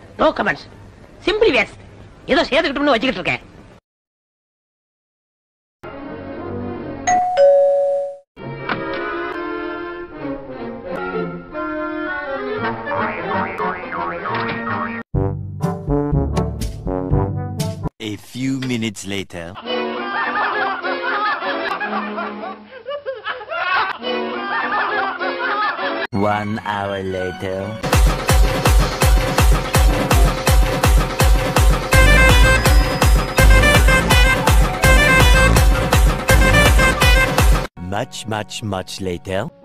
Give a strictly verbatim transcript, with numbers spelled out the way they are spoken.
No comments. Simply ways. ஏதோ சேர்த்துக்கிட்டோம்னு வச்சுக்கிட்டு இருக்கேன். A few minutes later. One hour later. Much, much, much later.